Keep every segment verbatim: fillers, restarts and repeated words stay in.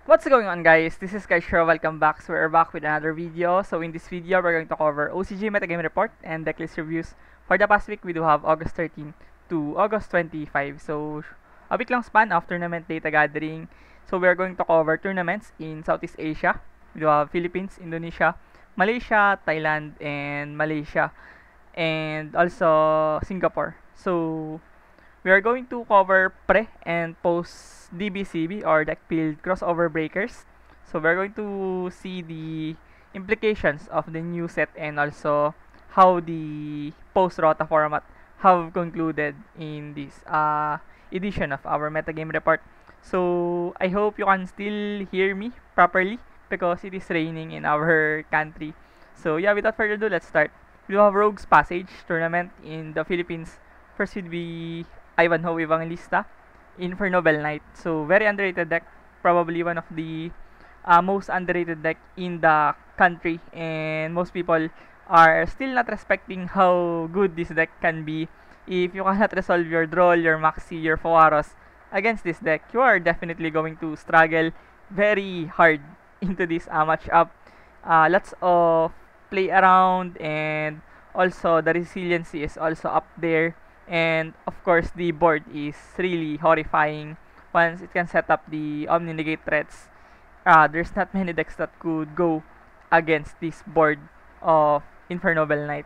What's going on, guys? This is Kaishro. Welcome back. So we're back with another video. So in this video, we're going to cover O C G Metagame Report and decklist reviews. For the past week, we do have August thirteenth to August twenty-fifth. So a week long span of tournament data gathering. So we're going to cover tournaments in Southeast Asia. We do have Philippines, Indonesia, Malaysia, Thailand, and Malaysia, and also Singapore. So we are going to cover pre and post D B C B or deck build crossover breakers. So we're going to see the implications of the new set and also how the post rota format have concluded in this uh, edition of our metagame report. So I hope you can still hear me properly because it is raining in our country. So yeah, without further ado, let's start. We have Rogue's Passage tournament in the Philippines. First would be Ivanhoe Evangelista, Inferno Bell Knight. So very underrated deck, probably one of the uh, most underrated deck in the country, and most people are still not respecting how good this deck can be. If you cannot resolve your Droll, your Maxi, your Foaros against this deck, you are definitely going to struggle very hard into this uh, matchup. Uh, lots of play around, and also the resiliency is also up there, and of course the board is really horrifying once it can set up the Omni Negate threats. Uh, there's not many decks that could go against this board of Inferno Bell Knight.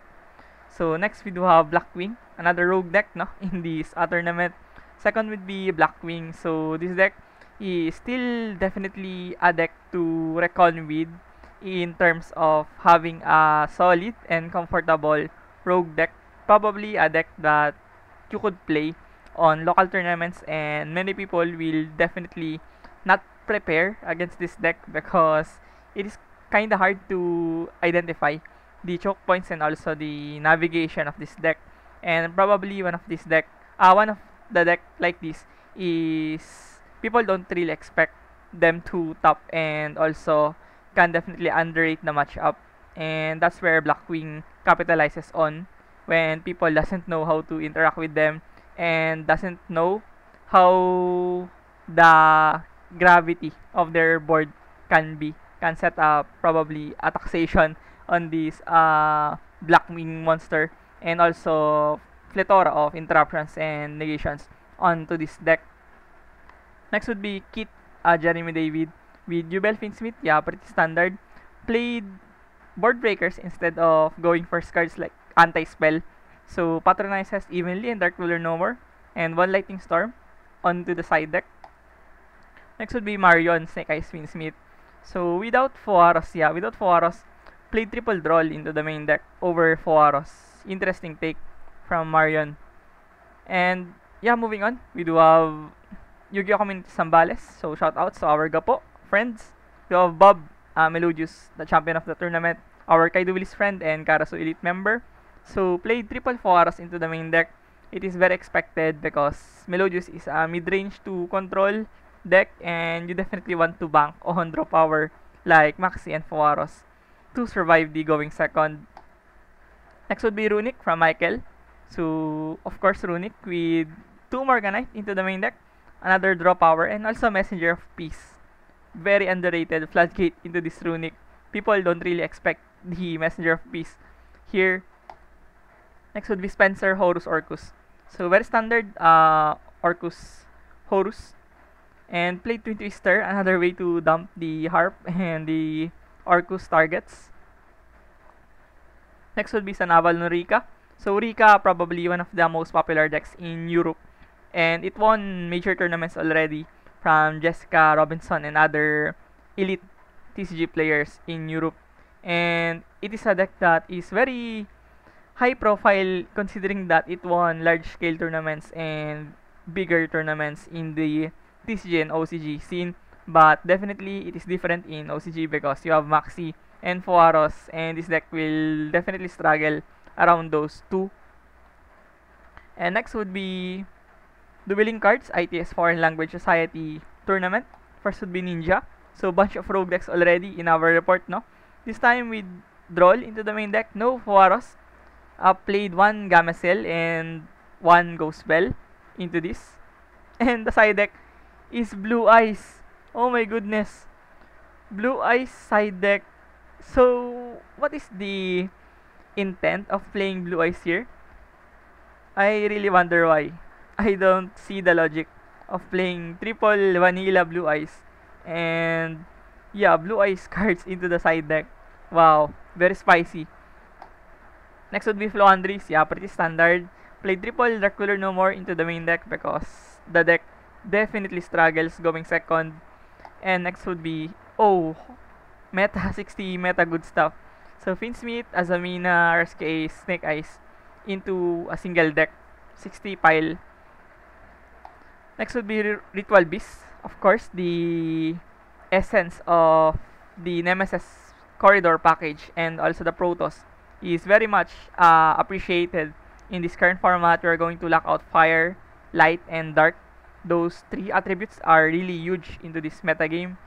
So next we do have Blackwing, another rogue deck no in this uh, tournament. Second would be Blackwing. So this deck is still definitely a deck to reckon with in terms of having a solid and comfortable rogue deck. Probably a deck that you could play on local tournaments, and many people will definitely not prepare against this deck because it is kind of hard to identify the choke points and also the navigation of this deck. And probably one of this deck, uh, one of the deck like this is people don't really expect them to top, and also can definitely underrate the matchup, and that's where Blackwing capitalizes on when people doesn't know how to interact with them and doesn't know how the gravity of their board can be, can set up probably a taxation on this uh, Blackwing monster, and also plethora of interruptions and negations onto this deck. Next would be Kit uh, Jeremy David with Jubel Finsmith. Yeah, pretty standard. Played board breakers instead of going for cards like anti-spell. So patronizes evenly and Dark Ruler no more, and one Lightning Storm onto the side deck. Next would be Marion Snake Eyes Finsmith. So without Foaros, yeah, without Foaros, played triple Droll into the main deck over Foaros. Interesting take from Marion. And yeah, moving on, we do have Yu-Gi-Oh! Community Zambales. So shout out to our Gapo friends. We have Bob uh, Melodius, the champion of the tournament, our Kaido friend and Karasu Elite member. So played triple Foaros into the main deck. It is very expected because Melodius is a mid-range to control deck, and you definitely want to bank on draw power like Maxi and Foaros to survive the going second. Next would be Runic from Michael. So of course Runic with two Morganite into the main deck, another draw power, and also Messenger of Peace. Very underrated floodgate into this Runic. People don't really expect the Messenger of Peace here. Next would be Spencer Horus Orcus. So very standard uh, Orcus Horus. And played Twin Twister, another way to dump the Harp and the Orcus targets. Next would be Sanaval no Rika. So Rika, probably one of the most popular decks in Europe, and it won major tournaments already from Jessica Robinson and other elite T C G players in Europe. And it is a deck that is very high profile considering that it won large scale tournaments and bigger tournaments in the T C G and O C G scene. But definitely it is different in O C G because you have Maxi and Foaros, and this deck will definitely struggle around those two. And next would be Dueling Cards, I T S Foreign Language Society tournament. First would be Ninja. So bunch of rogue decks already in our report, no? This time with Droll into the main deck, no Foaros. Uh, played one Gamecell and one Ghost Bell into this. And the side deck is Blue Eyes Oh my goodness. Blue Eyes side deck. So, what is the intent of playing Blue Eyes here? I really wonder why. I don't see the logic of playing triple vanilla Blue Eyes. And yeah, Blue Eyes cards into the side deck. Wow, very spicy. Next would be Floandries. Yeah, pretty standard. Play triple Dark Cooler No More into the main deck because the deck definitely struggles going second. And next would be, oh, meta sixty, meta good stuff. So Finsmith, Azamina, R S K, Snake Eyes into a single deck. sixty pile. Next would be R- Ritual Beast. Of course, the essence of the Nemesis Corridor package and also the Protoss is very much uh, appreciated. In this current format, we are going to lock out Fire, Light, and Dark. Those three attributes are really huge into this metagame.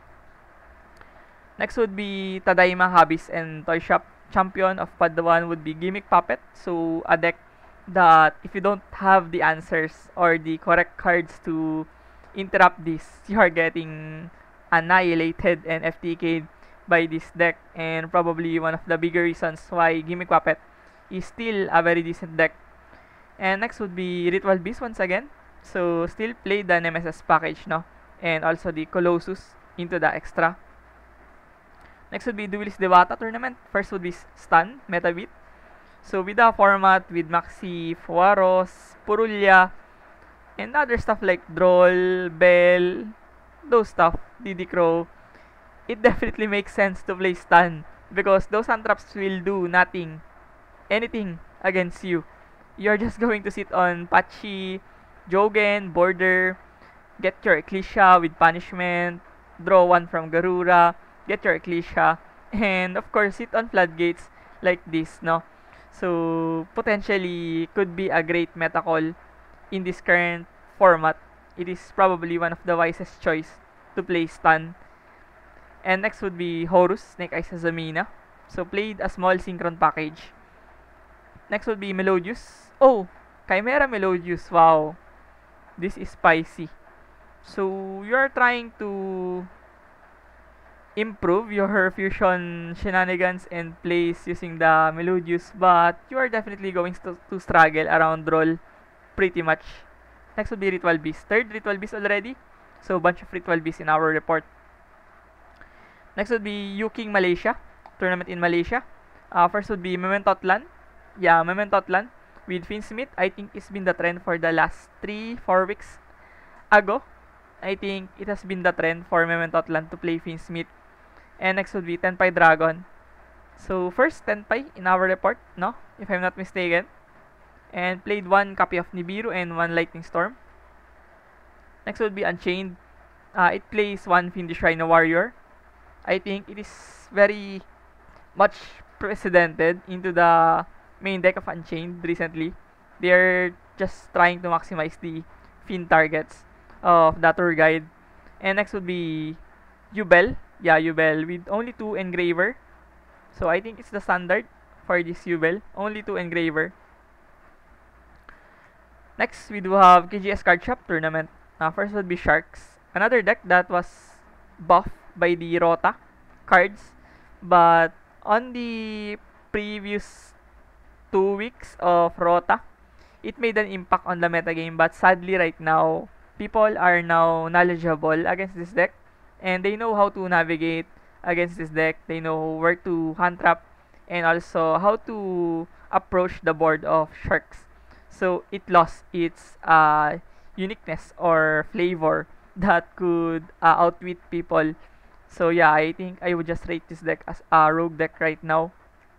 Next would be Tadaima, Habis, and Toy Shop. Champion of Padawan would be Gimmick Puppet. So, a deck that if you don't have the answers or the correct cards to interrupt this, you are getting annihilated and F T K'd by this deck. And probably one of the bigger reasons why Gimmick Puppet is still a very decent deck. And next would be Ritual Beast once again. So, still play the Nemesis package, no? And also the Colossus into the extra. Next would be Duelist Dewata tournament. First would be Stun, Metabit. So, with the format with Maxi, Fuaros, Purulya, and other stuff like Droll, Bell, those stuff, Diddy Crow, it definitely makes sense to play Stun because those untraps will do nothing, anything against you. You're just going to sit on Pachi, Jogen, Border, get your Ecclesia with punishment, draw one from Garura, get your Ecclesia, and of course sit on Floodgates like this, no? So, potentially could be a great meta call in this current format. It is probably one of the wisest choice to play Stun. And next would be Horus, Snake Eyes Azamina. So, played a small Synchron package. Next would be Melodious. Oh, Chimera Melodious. Wow. This is spicy. So, you're trying to improve your fusion shenanigans and plays using the Melodious, but you are definitely going to, to struggle around roll pretty much. Next would be Ritual Beast. Third Ritual Beast already. So, bunch of Ritual Beasts in our report. Next would be Yuking Malaysia. Tournament in Malaysia. Uh, first would be Mementotlan. Yeah, Mementotlan with Finsmith. I think it's been the trend for the last three four weeks ago. I think it has been the trend for Mementotlan to play Finsmith. And next would be Tenpai Dragon. So, first Tenpai in our report, no? If I'm not mistaken. And played one copy of Nibiru and one Lightning Storm. Next would be Unchained. Uh, it plays one Fiendish Rhino Warrior. I think it is very much precedented into the main deck of Unchained recently. They're just trying to maximize the Fiend targets of the tour guide. And next would be Yubel. Yeah, Yubel with only two engraver. So I think it's the standard for this Yubel. Only two engraver. Next, we do have K G S Card Shop Tournament. Uh, first would be Sharks. Another deck that was buffed by the Rota cards. But on the previous two weeks of Rota, it made an impact on the metagame. But sadly right now, people are now knowledgeable against this deck. And they know how to navigate against this deck. They know where to hand trap. And also how to approach the board of Sharks. So it lost its uh, uniqueness or flavor that could uh, outwit people. So yeah, I think I would just rate this deck as a rogue deck right now.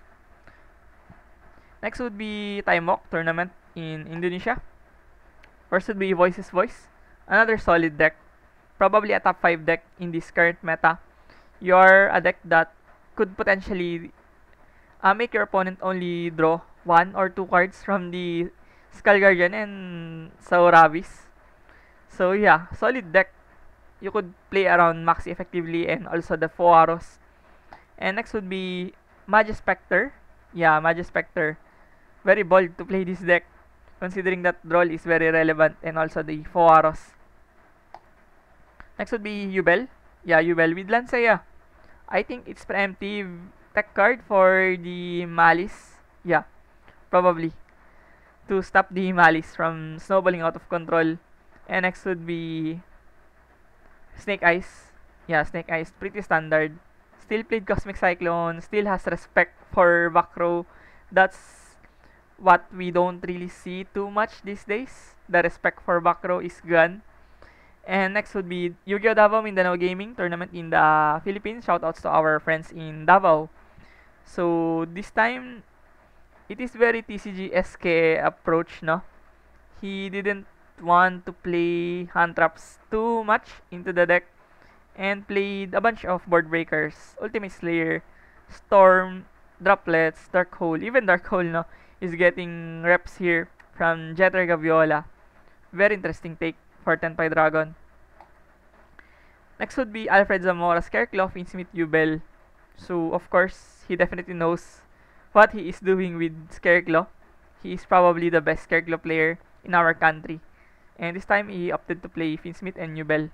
Next would be Timok Tournament in Indonesia. First would be Voices Voice. Another solid deck. Probably a top five deck in this current meta. You're a deck that could potentially uh, make your opponent only draw one or two cards from the Skull Guardian and Sauravis. So yeah, solid deck. You could play around Maxi effectively and also the Fuaros. And next would be Magispector. Yeah, Magispector. Very bold to play this deck considering that Droll is very relevant and also the Fuaros. Next would be Yubel. Yeah, Yubel with Lancea. I think it's preemptive tech card for the Malice. Yeah, probably. To stop the Malice from snowballing out of control. And next would be Snake Eyes. Yeah, Snake Eyes. Pretty standard. Still played Cosmic Cyclone. Still has respect for back row. That's what we don't really see too much these days. The respect for back row is gone. And next would be Yu-Gi-Oh! Davao Mindanao Gaming Tournament in the Philippines. Shoutouts to our friends in Davao. So this time, it is very T C G-esque approach, no? He didn't want to play hand traps too much into the deck and played a bunch of board breakers. Ultimate Slayer, Storm, Droplets, Dark Hole. Even Dark Hole, no, is getting reps here from Jeter Gaviola. Very interesting take for Tenpai Dragon. Next would be Alfred Zamora, Scareclaw, Finsmith, Yubel. So, of course, he definitely knows what he is doing with Scareclaw. He is probably the best Scareclaw player in our country. And this time, he opted to play Finsmith and Yubel.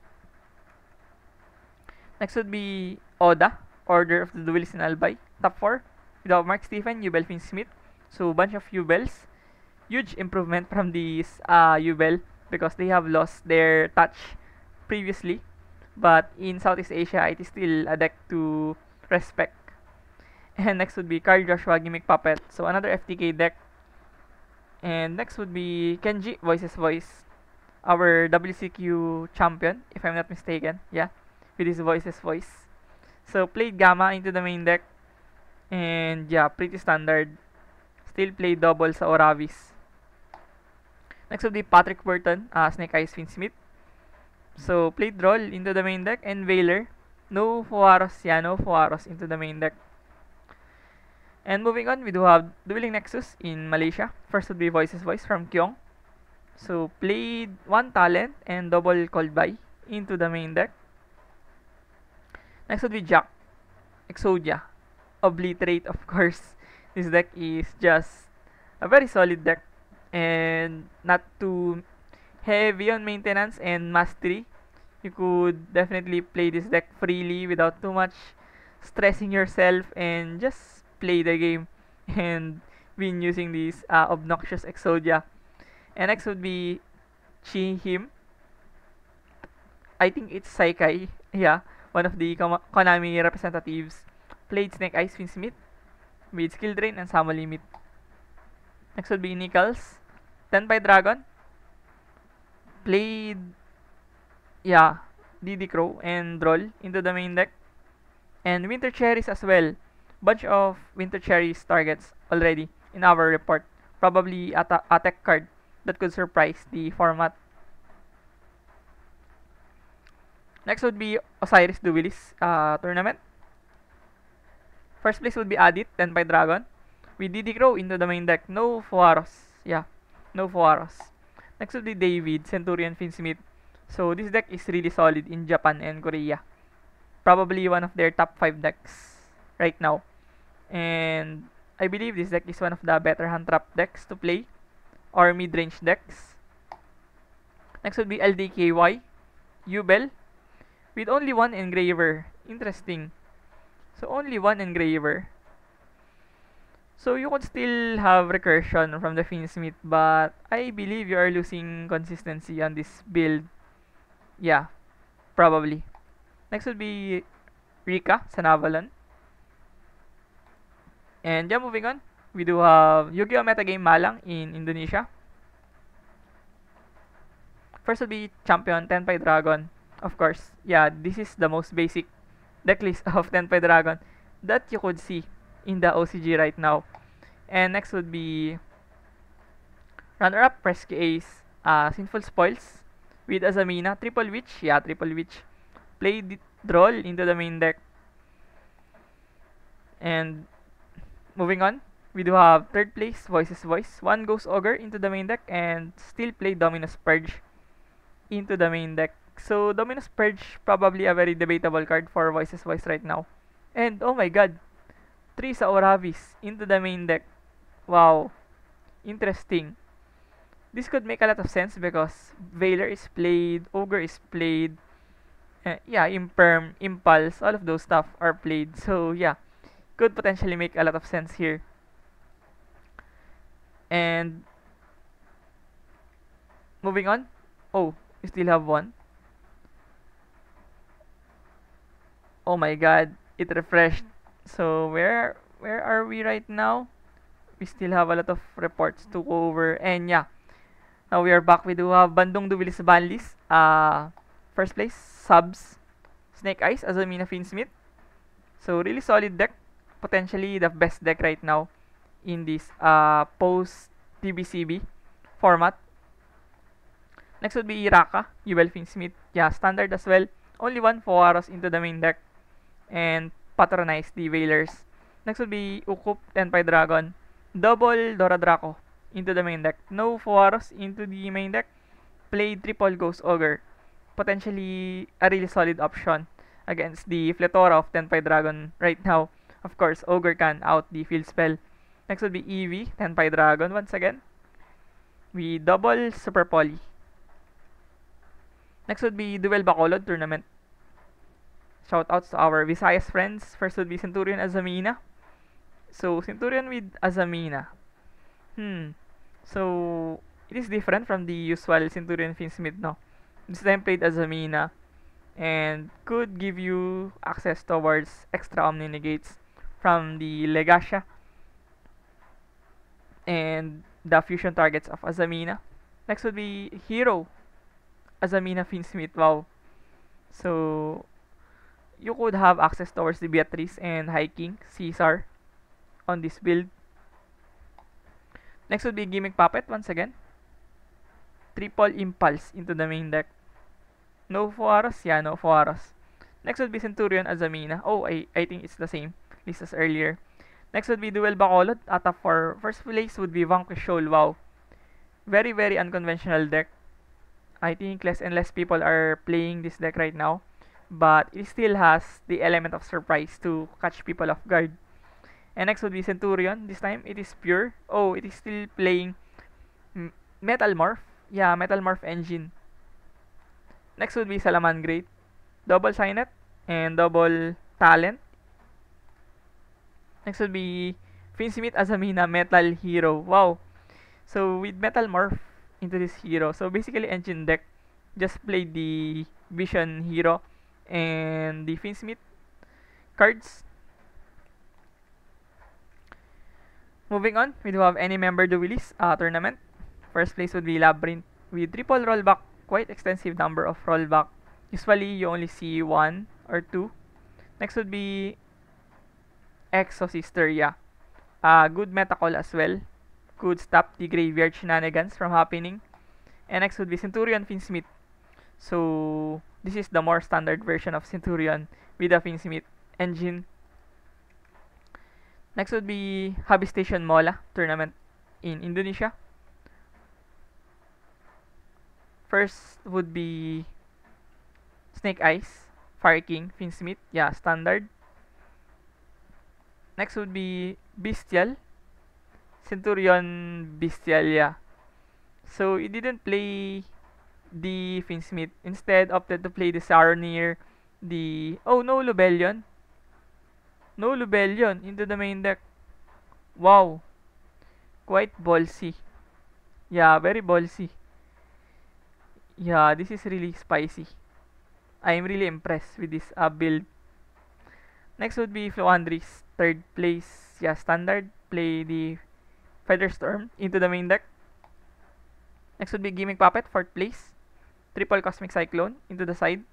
Next would be Oda, Order of the Duelist in Albay. Top four. Without Mark Stephen, Yubel, Finsmith. So, bunch of Yubels. Huge improvement from these uh, Yubel because they have lost their touch previously. But in Southeast Asia, it is still a deck to respect. And next would be Carl Joshua, Gimmick Puppet. So, another F T K deck. And next would be Kenji, Voices Voice. Our W C Q champion, if I'm not mistaken. Yeah, with his Voices Voice. So, played Gamma into the main deck. And yeah, pretty standard. Still played double sa Oravis. Next would be Patrick Burton, uh, Snake Eyes Finsmith. So, played Roll into the main deck. And Veiler. No Fuaros, yeah, no Fuaros into the main deck. And moving on, we do have Dueling Nexus in Malaysia. First would be Voices Voice from Kyong. So, played one talent and double called by into the main deck. Next would be Jack, Exodia, Obliterate, of course. This deck is just a very solid deck and not too heavy on maintenance and mastery. You could definitely play this deck freely without too much stressing yourself and just play the game and win using this uh, obnoxious Exodia. And next would be Chi Him. I think it's Saikai. Yeah, one of the Konami representatives. Played Snake Eyes Finsmith with Skill Drain and Samo Limit. Next would be Nichols. Tenpai Dragon. Played, yeah, D D Crow and Droll into the main deck. And Winter Cherries as well. Bunch of Winter Cherries targets already in our report. Probably a, a tech card that could surprise the format. Next would be Osiris Duelist uh, tournament. First place would be Adit, Tenpai Dragon. With D D Crow into the main deck. No Fuaros. Yeah, no Fuaros. Next would be David, Centurion Finsmith. So this deck is really solid in Japan and Korea. Probably one of their top five decks right now. And I believe this deck is one of the better hand trap decks to play or mid-range decks. Next would be L D K Y, Yubel, with only one engraver. Interesting. So only one engraver. So you could still have recursion from the Finsmith, but I believe you are losing consistency on this build. Yeah, probably. Next would be Rika, Sanavalon. And yeah, moving on, we do have Yu-Gi-Oh! Metagame Malang in Indonesia. First would be Champion, Tenpai Dragon. Of course, yeah, this is the most basic decklist of Tenpai Dragon that you could see in the O C G right now. And next would be runner-up, Rescue Ace, uh, Sinful Spoils with Azamina, Triple Witch, yeah, Triple Witch. Played Droll into the main deck. And moving on, we do have third place, Voices Voice. One Ghost Ogre into the main deck and still play Dominus Purge into the main deck. So Dominus Purge, probably a very debatable card for Voices Voice right now. And oh my god, three sa Oravis into the main deck. Wow, interesting. This could make a lot of sense because Veiler is played, Ogre is played, uh, yeah, Imperm, Impulse, all of those stuff are played. So yeah, could potentially make a lot of sense here. And moving on. Oh, we still have one. Oh my god, it refreshed. So where where are we right now? We still have a lot of reports to go over. And yeah, now we are back. We do have Bandung Dubilis Banlis. Uh, first place, Subs, Snake Eyes, Azamina Finsmith. So really solid deck. Potentially the best deck right now in this uh, post T B C B format. Next would be Iraka, Yuval Finsmith. Yeah, standard as well. Only one Foaros into the main deck. And patronize the Veilers. Next would be Ukup, Tenpai Dragon. Double Dora Draco into the main deck. No Foaros into the main deck. Play triple Ghost Ogre. Potentially a really solid option against the Fletora of Tenpai Dragon right now. Of course, Ogre can out the field spell. Next would be Eevee, Tenpai Dragon once again. We double Super Poly. Next would be Duel Bacolod Tournament. Shoutouts to our Visayas friends. First would be Centurion Azamina. So, Centurion with Azamina. Hmm. So, it is different from the usual Centurion Finsmith, no? This time played Azamina. And could give you access towards extra Omni Negates from the Legacia. And the fusion targets of Azamina. Next would be Hero Azamina Finsmith. Wow. So, you could have access towards the Beatrice and High King, Caesar, on this build. Next would be Gimmick Puppet once again. Triple Impulse into the main deck. No Foaros? Yeah, no Foaros. Next would be Centurion Azamina. Oh, I, I think it's the same list as earlier. Next would be Duel Bacolod. At for first place would be Vanquish Shoal. Wow. Very, very unconventional deck. I think less and less people are playing this deck right now. But it still has the element of surprise to catch people off guard. And next would be Centurion. This time it is pure. Oh, it is still playing Metal Morph. Yeah, Metal Morph engine. Next would be Salamangreat. Double Signet and double Talent. Next would be Finsmith Azamina Metal Hero. Wow. So with Metal Morph into this hero. So basically engine deck. Just played the Vision Hero and the Finsmith cards. Moving on, we do have any member duelist uh, tournament. First place would be Labyrinth with triple rollback, quite extensive number of rollback. Usually you only see one or two. Next would be Exosisteria. Uh, good meta call as well. Could stop the graveyard shenanigans from happening. And next would be Centurion Finsmith. So this is the more standard version of Centurion with the Finsmith engine. Next would be Hobby Station Mola tournament in Indonesia. First would be Snake Eyes, Fire King, Finsmith, yeah, standard. Next would be Bestial, Centurion Bestial, yeah. So it didn't play the Finsmith. Instead opted to play the Saronir, the oh no Lubellion. No Lubellion into the main deck. Wow. Quite ballsy. Yeah, very ballsy. Yeah, this is really spicy. I am really impressed with this uh, build. Next would be Floandris, third place. Yeah, standard. Play the Featherstorm into the main deck. Next would be Gimmick Puppet, fourth place. Triple Cosmic Cyclone into the side.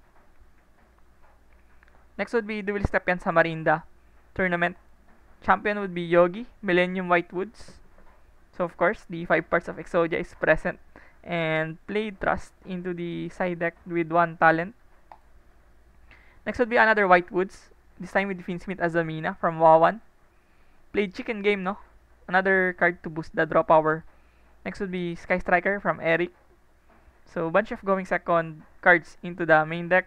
Next would be Dual Stepian Samarinda tournament. Champion would be Yogi, Millennium Whitewoods. So of course, the five parts of Exodia is present. And played Trust into the side deck with one talent. Next would be another Whitewoods. This time with Finsmith Azamina from Wawan. Played Chicken Game, no? Another card to boost the draw power. Next would be Sky Striker from Eric. So bunch of going second cards into the main deck.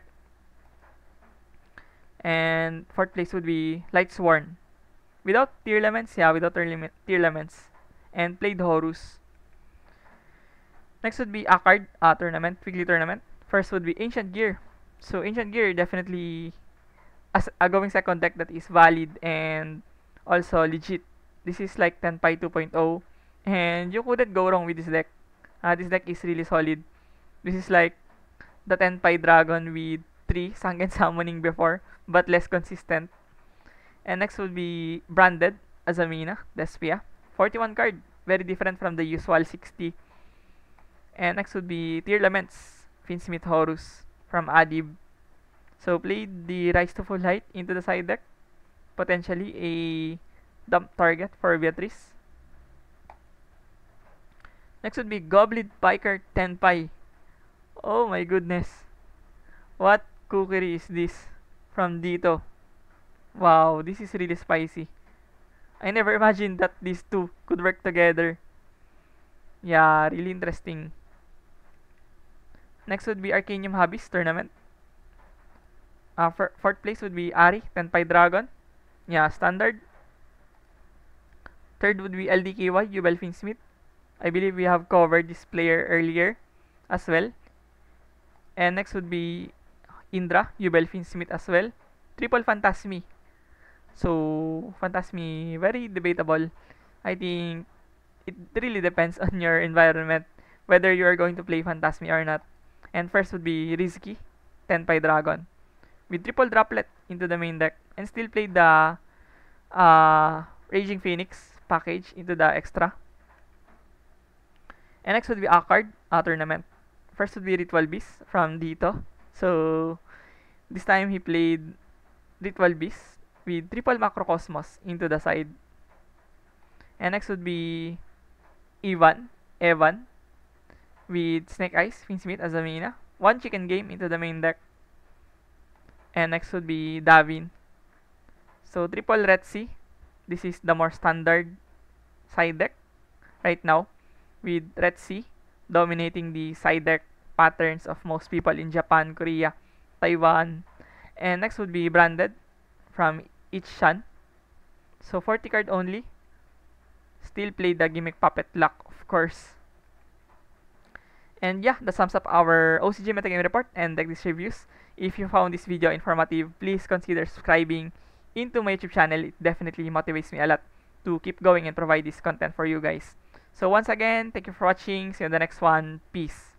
And fourth place would be Lightsworn. Without tier elements, yeah, without tier elements. And played Horus. Next would be a card uh, tournament, weekly tournament. First would be Ancient Gear. So Ancient Gear definitely as a going second deck that is valid and also legit. This is like Tenpai two point oh, and you couldn't go wrong with this deck. Uh, this deck is really solid. This is like the Tenpai Dragon with three Sangen Summoning before, but less consistent. And next would be Branded Azamina, Despia. forty-one card, very different from the usual sixty. And next would be Tear Laments, Finsmith Horus from Adib. So played the Rise to Full Height into the side deck, potentially a dump target for Beatrice. Next would be Goblin Piker Tenpai. Oh my goodness. What cookery is this from Dito? Wow, this is really spicy. I never imagined that these two could work together. Yeah, really interesting. Next would be Arcanium Hobbies Tournament. Uh, for, fourth place would be Ari, Tenpai Dragon. Yeah, standard. Third would be L D K Y, Yubel Finsmith. I believe we have covered this player earlier as well. And next would be Indra, Yubel Finsmith as well. Triple Phantasmi. So, Phantasmi, very debatable. I think it really depends on your environment whether you are going to play Phantasmi or not. And first would be Rizky, Tenpai Dragon. With triple droplet into the main deck and still played the uh, Raging Phoenix package into the extra. And next would be a card, uh, tournament. First would be Ritual Beast from Dito. So, this time he played Ritual Beast with triple Macrocosmos into the side. And next would be Ivan, Evan, with Snake Eyes, Finsmith, Azamina. One chicken game into the main deck. And next would be Davin. So, triple Retsi. This is the more standard side deck right now, with Retsi dominating the side deck patterns of most people in Japan, Korea, Taiwan. And next would be Branded from Ichan. So, forty card only. Still play the Gimmick Puppet Luck, of course. And yeah, that sums up our O C G Metagame Report and deck list reviews. If you found this video informative, please consider subscribing into my YouTube channel. It definitely motivates me a lot to keep going and provide this content for you guys. So once again, thank you for watching. See you in the next one. Peace.